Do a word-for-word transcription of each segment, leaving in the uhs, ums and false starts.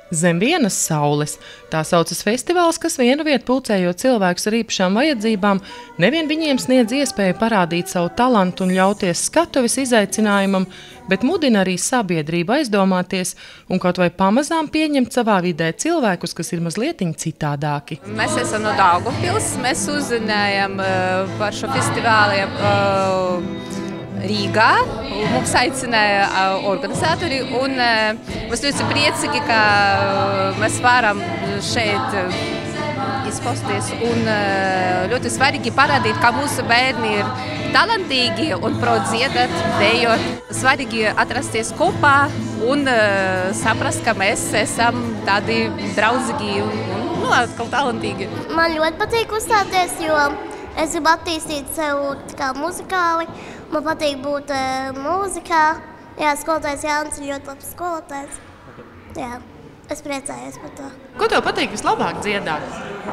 Zem vienas saules. Tā saucas festivāls, kas vienu vietu pulcējot cilvēkus ar īpašām vajadzībām, nevien viņiem sniedz iespēju parādīt savu talantu un ļauties skatuves izaicinājumam, bet mudina arī sabiedrību aizdomāties un kaut vai pamazām pieņemt savā vidē cilvēkus, kas ir mazlietiņ citādāki. Mēs esam no Daugavpils, mēs uzzinājām uh, par šo festivālu uh, Rīgā. Mums aicināja uh, organizatori un uh, mēs ļoti priecīgi, ka uh, mēs varam šeit uh, izpausties un uh, ļoti svarīgi parādīt, ka mūsu bērni ir talantīgi un prot dziedāt, dejot. Svarīgi atrasties kopā un uh, saprast, ka mēs esam tādi draudzīgi un, un nu, atkal talantīgi. Man ļoti patīk uzstāties, jo es gribu attīstīt sev kā muzikāli. Man patīk būt uh, mūzikā. Jā, skolotājs Jānis ir ļoti labs skolotājs. Jā, es priecājos par to. Ko tev patīk vislabāk dziedāt?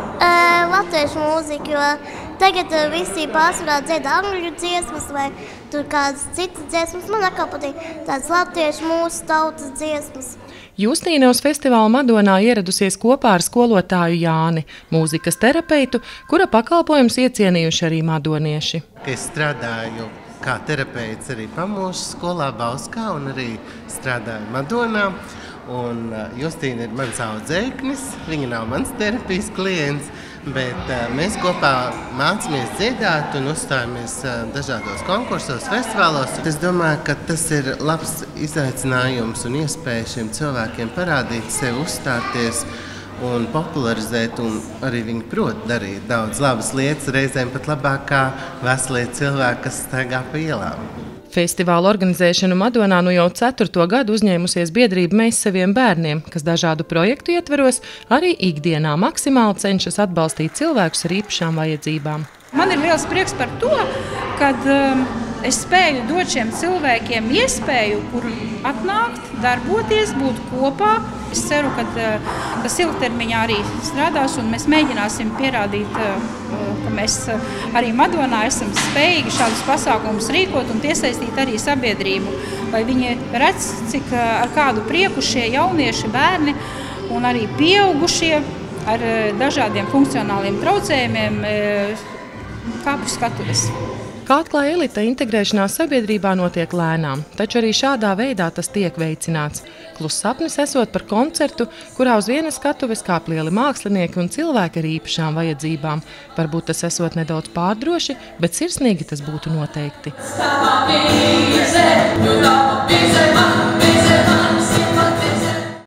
Uh, latviešu mūziku, jo tagad uh, visi pārsvarā dzied angļu dziesmas vai tur kādas citas dziesmas. Man atkal patīk tādas latviešu mūsu tautas dziesmas. Justīne uz festivāla Madonā ieradusies kopā ar skolotāju Jāni, mūzikas terapeitu, kura pakalpojums iecienījuši arī madonieši. Es strādāju kā terapeits arī Pamūžas skolā Bauskā un arī strādāju Madonā. Un Justīna ir mans audzēknis, viņa nav mans terapijas klients, bet uh, mēs kopā mācāmies dziedāt un uzstājamies uh, dažādos konkursos, festivālos. Es domāju, ka tas ir labs izaicinājums un iespēja šiem cilvēkiem parādīt sevi, uzstāties un popularizēt, un arī viņi prot darīt daudz labas lietas, reizēm pat labāk kā veselie cilvēki, kas staigā pa ielām. Festivāla organizēšanu Madonā nu jau ceturto gadu uzņēmusies biedrība Mēs saviem bērniem, kas dažādu projektu ietveros arī ikdienā maksimāli cenšas atbalstīt cilvēkus ar īpašām vajadzībām. Man ir liels prieks par to, kad um, es spēju dot šiem cilvēkiem iespēju, kur atnākt, darboties, būt kopā. Es ceru, ka uh, tas ilgtermiņā arī strādās un mēs mēģināsim pierādīt, uh, ka mēs uh, arī Madonā esam spējīgi šādus pasākumus rīkot un piesaistīt arī sabiedrību. Lai viņi redz, cik uh, ar kādu prieku šie jaunieši, bērni un arī pieaugušie ar uh, dažādiem funkcionāliem traucējumiem uh, kāpju skatuves. Kā atklāja elite, integrēšanās sabiedrībā notiek lēnām, taču arī šādā veidā tas tiek veicināts. Kluss sapnis esot par koncertu, kurā uz vienas skatuves kāp lieli mākslinieki un cilvēki ar īpašām vajadzībām. Varbūt tas esot nedaudz pārdroši, bet sirsnīgi tas būtu noteikti.